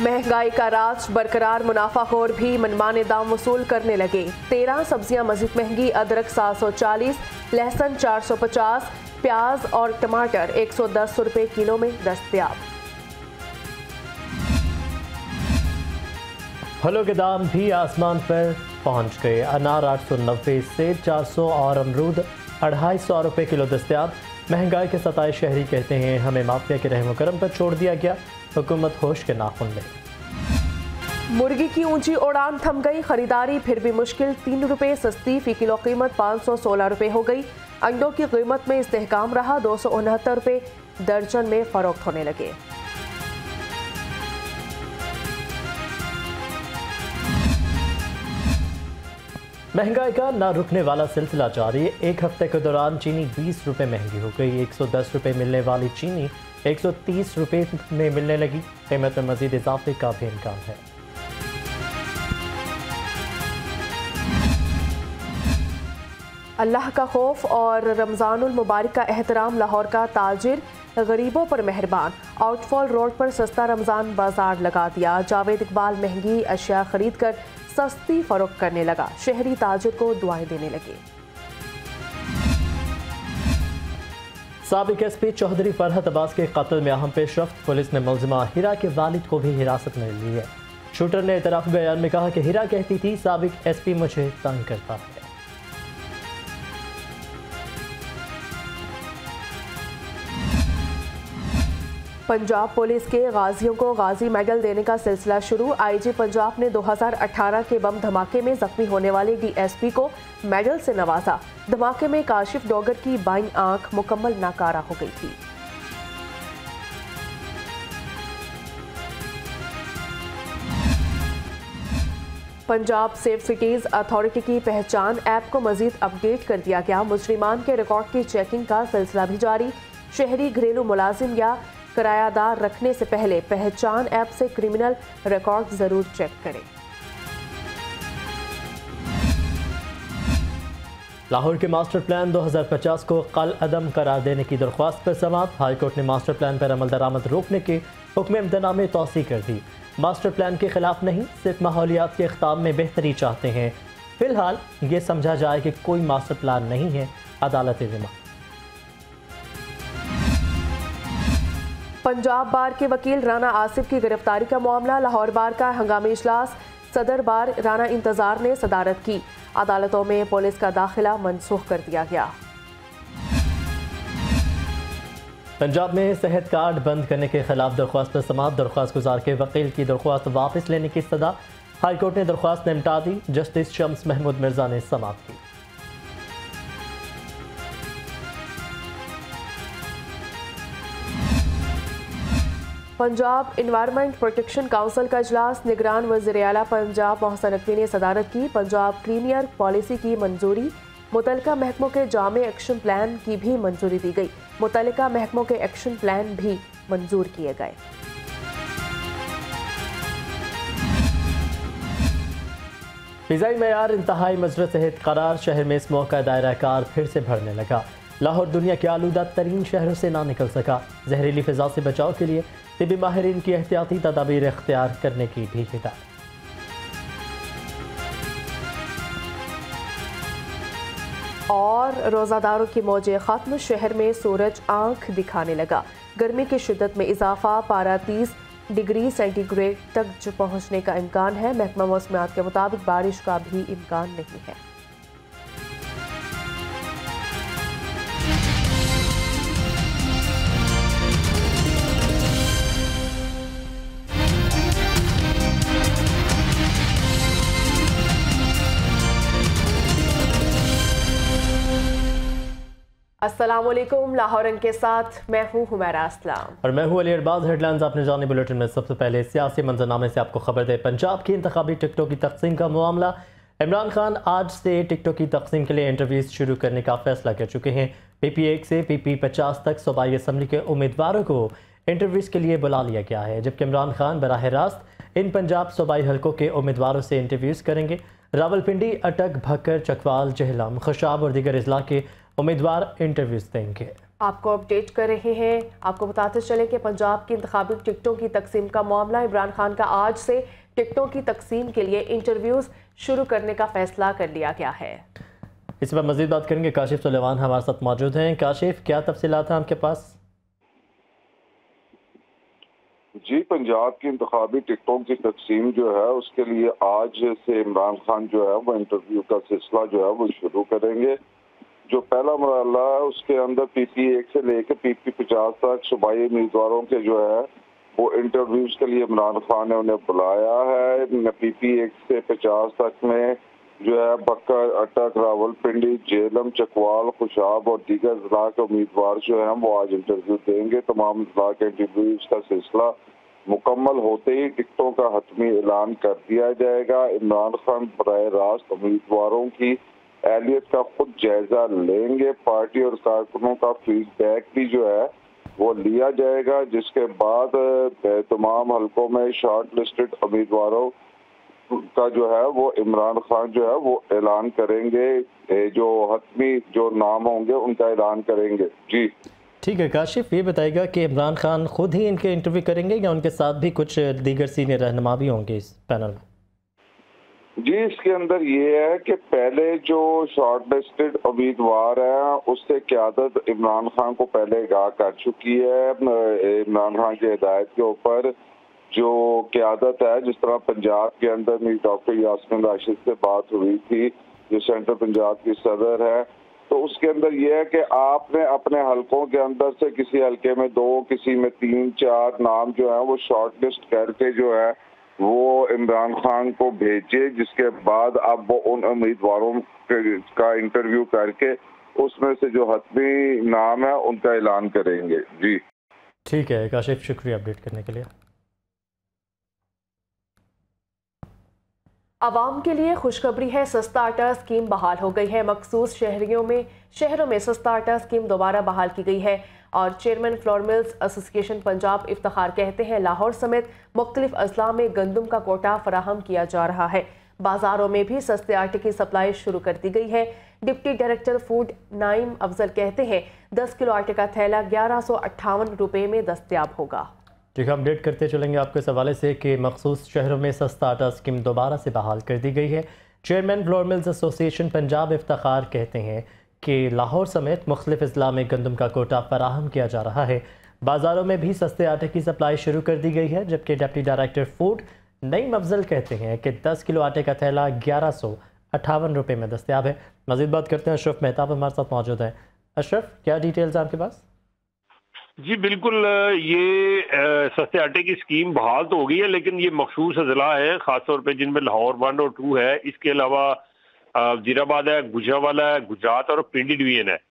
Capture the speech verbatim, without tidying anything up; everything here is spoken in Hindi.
महंगाई का राज बरकरार, मुनाफाखोर भी मनमाने दाम वसूल करने लगे। तेरह सब्जियां मजीद महंगी, अदरक सात सौ चालीस, लहसुन चार सौ पचास, प्याज और टमाटर एक सौ दस रुपए किलो में दस्तयाब। फलों के दाम भी आसमान पर पहुंच गए। अनार आठ सौ नब्बे से चार सौ और अमरूद अढ़ाई सौ रुपये किलो दस्तयाब। महंगाई के सताए शहरी कहते हैं हमें माफिया के रहम करम पर छोड़ दिया गया, हुकूमत होश के नाखून में। मुर्गी की ऊंची उड़ान थम गई, खरीदारी फिर भी मुश्किल। तीन रुपए सस्ती, फी किलो कीमत पाँच सौ सोलह रुपये हो गई। अंडों की कीमत में इस्तेहकाम रहा, दो सौ उनहत्तर रुपये दर्जन में फरोख्त होने लगे। महंगाई का ना रुकने वाला सिलसिला जारी है। एक हफ्ते के दौरान चीनी बीस रुपए महंगी हो गई। एक सौ दस रुपए मिलने वाली चीनी एक सौ तीस रुपए में मिलने लगी। कीमत में मजीद इजाफे का भी इम्कान है। अल्लाह का खौफ और रमज़ानुल मुबारक का एहतराम। लाहौर का ताजिर गरीबों पर मेहरबान। आउटफॉल रोड पर सस्ता रमज़ान बाजार लगा दिया। जावेद इकबाल महंगी अशिया खरीद कर सस्ती फरोख्त करने लगा। शहरी ताजिर को दुआएं देने लगे। साबिक एस पी चौधरी फरहत अब्बास के कत्ल में अहम पेशरफ्त। पुलिस ने मुलजिमा हिरा के वालिद को भी हिरासत में ली है। शूटर ने इतराफ़ी बयान में कहा कि हिरा कहती थी साबिक एस पी मुझे तंग करता है। पंजाब पुलिस के गाजियों को गाजी मेडल देने का सिलसिला शुरू। आईजी पंजाब ने दो हज़ार अठारह के बम धमाके में जख्मी होने वाले डीएसपी को मेडल से नवाजा। धमाके में काशिफ डोगर की बाईं आंख मुकम्मल नाकारा हो गई थी। पंजाब सेफ सिटीज अथॉरिटी की पहचान ऐप को मजीद अपडेट कर दिया गया। मुजरिमान के रिकॉर्ड की चेकिंग का सिलसिला भी जारी। शहरी घरेलू मुलाजिम या किरायादार रखने से पहले पहचान ऐप से क्रिमिनल रिकॉर्ड जरूर चेक करें। लाहौर के मास्टर प्लान दो हज़ार पचास को कल अदम करार देने की दरख्वास्त पर समाअत। हाईकोर्ट ने मास्टर प्लान पर अमल दरामद रोकने के हुक्म इम्तना में तौसी कर दी। मास्टर प्लान के खिलाफ नहीं, सिर्फ माहौलियात के इख्ताम में बेहतरी चाहते हैं। फिलहाल ये समझा जाए कि कोई मास्टर प्लान नहीं है। अदालत जिम्मा। पंजाब बार के वकील राना आसिफ की गिरफ्तारी का मामला। लाहौर बार का हंगामी इजलास। सदर बार राना इंतजार ने सदारत की। अदालतों में पुलिस का दाखिला मनसूख कर दिया गया। पंजाब में सेहत कार्ड बंद करने के खिलाफ दरख्वास्त पर समाअत। दरख्वास्त गुजार के वकील की दरख्वास्त वापस लेने की सदा। हाईकोर्ट ने दरख्वास्त निपटा दी। जस्टिस शम्स महमूद मिर्जा ने समाअत की। पंजाब इन्वायरमेंट प्रोटेक्शन काउंसिल का इजलास। निगरान वज़ीर आला पंजाब मोहसिन नकवी ने सदारत की। पंजाब क्लीन एयर पॉलिसी की मंजूरी। मुतल्लिका महकमों के जामे एक्शन प्लान की भी मंजूरी दी गई। मुतल्लिका महकमों के एक्शन प्लान भी मंजूर किए गए। फ़िज़ाई मेयार इंतहाई मजर सेहत करार। शहर में इस मौका दायरा कार फिर से भरने लगा। लाहौर दुनिया के आलूदा तरीन शहरों से ना निकल सका। जहरीली फिजा से बचाव के लिए तिबी माहिरीन की एहतियाती तदाबीर इख्तियार करने की भी हिदायत। और रोज़ादारों की मौजें ख़त्म। शहर में सूरज आंख दिखाने लगा। गर्मी की शिद्दत में इजाफा। पारा तीस डिग्री सेंटीग्रेड तक पहुंचने का इम्कान है। महकमा मौसमियात के मुताबिक बारिश का भी इम्कान नहीं है। अस्सलामुअलैकुम। लाहौरन के साथ मैं हूँ हुमैरा अस्लाम और मैं हूँ अली अरबाज। हेडलाइंस आपने जाने बुलेटिन में सबसे पहले सियासी मंजरनामे से आपको खबर दे। पंजाब की इंतखाबी टिकटों की तकसीम का मामला। इमरान खान आज से टिकटों की तकसीम के लिए इंटरव्यूज शुरू करने का फैसला कर चुके हैं। पी पी एक से पी पी पचास तक सूबाई असम्बली के उम्मीदवारों को इंटरव्यूज के लिए बुला लिया गया है, जबकि इमरान खान बराह रास्त इन पंजाब सूबाई हलकों के उम्मीदवारों से इंटरव्यूज करेंगे। रावलपिंडी, अटक, भक्कर, चकवाल, जहलम, खुशाब और दीगर अजला के उम्मीदवार इंटरव्यूज देंगे। आपको अपडेट कर रहे हैं। आपको बताते चले कि पंजाब की इंतखाबी टिकटों की तकसीम का मामला, इमरान खान का आज से टिकटों की तकसीम के लिए इंटरव्यूज शुरू करने का फैसला कर लिया गया है। इस पर मजीद बात करेंगे। काशिफ सुलेमान हमारे साथ मौजूद हैं। काशिफ, क्या तफसीलात हैं आपके पास? जी, पंजाब की इंतखाबी टिकटों की तकसीम जो है उसके लिए आज से इमरान खान जो है वो इंटरव्यू का सिलसिला जो है वो शुरू करेंगे। जो पहला मरहला है उसके अंदर पी पी एक से लेकर पी पी पचास तक सूबाई उम्मीदवारों के जो है वो इंटरव्यूज के लिए इमरान खान ने उन्हें बुलाया है। पी पी एक से पचास तक में जो है बक्कर, अटक, रावलपिंडी, जेलम, चकवाल, खुशाब और दीगर जिला के उम्मीदवार जो है वो आज इंटरव्यू देंगे। तमाम जिला के इंटरव्यूज का सिलसिला मुकम्मल होते ही टिकटों का हतमी ऐलान कर दिया जाएगा। इमरान खान बराह रास्त उम्मीदवारों की एहलियत का खुद जायजा लेंगे। पार्टी और कारकुनों का फीडबैक भी जो है वो लिया जाएगा, जिसके बाद तमाम हलकों में शॉर्ट लिस्टेड उम्मीदवारों का जो है वो इमरान खान जो है वो ऐलान करेंगे। जो हतमी जो नाम होंगे उनका ऐलान करेंगे। जी ठीक है काशिफ, ये बताएगा कि इमरान खान खुद ही इनके इंटरव्यू करेंगे या उनके साथ भी कुछ दीगर सीनियर रहनुमा भी होंगे इस पैनल में? जी, इसके अंदर ये है कि पहले जो शॉर्ट लिस्टेड उम्मीदवार है उससे क़यादत इमरान खान को पहले आगाह कर चुकी है। इमरान खान की हिदायत के ऊपर जो क़यादत है, जिस तरह पंजाब के अंदर मेरी डॉक्टर यास्मीन राशिद से बात हुई थी जो सेंट्रल पंजाब की सदर है, तो उसके अंदर यह है कि आपने अपने हलकों के अंदर से किसी हलके में दो, किसी में तीन चार नाम जो है वो शॉर्ट लिस्ट करके जो है वो इमरान खान को भेजे, जिसके बाद अब वो उन उम्मीदवारों का इंटरव्यू करके उसमें से जो हतमी नाम है उनका ऐलान करेंगे। जी ठीक है काशिफ, शुक्रिया अपडेट करने के लिए। आवाम के लिए खुशखबरी है, सस्ता आटा स्कीम बहाल हो गई है। मखसूस शहरियों में शहरों में सस्ता आटा स्कीम दोबारा बहाल की गई है और chairman flour mills association Punjab Iftikhar कहते हैं लाहौर समेत मुख्तलिफ अजला में गंदम का कोटा फराहम किया जा रहा है। बाजारों में भी सस्ते आटे की सप्लाई शुरू कर दी गई है। Deputy director food Naeem Afzal कहते हैं दस किलो आटे का थैला ग्यारह सौ अट्ठावन रुपये में दस्तयाब होगा। ठीक है, अपडेट करते चलेंगे आपके इस हवाले से कि मखसूस शहरों में सस्ता आटा स्कीम दोबारा से बहाल कर दी गई है। Chairman flour mills association Punjab Iftikhar कहते हैं कि लाहौर समेत मुख्तलिफ अजला में गंदम का कोटा फराहम किया जा रहा है। बाज़ारों में भी सस्ते आटे की सप्लाई शुरू कर दी गई है, जबकि deputy director food Naeem Afzal कहते हैं कि दस किलो आटे का थैला ग्यारह सौ अट्ठावन रुपये में दस्तयाब है। मज़ीद बात करते हैं, अशरफ मेहताब हमारे साथ मौजूद हैं। अशरफ, क्या डिटेल्स हैं आपके पास? जी बिल्कुल, ये सस्ते आटे की स्कीम बहाल तो हो गई है, लेकिन ये मखसूस अजला है खासतौर पे जिनमें लाहौर वन और टू है। इसके अलावा वजीराबाद है, गुजरावाला है, गुजरात और पिंडी डिवीजन है।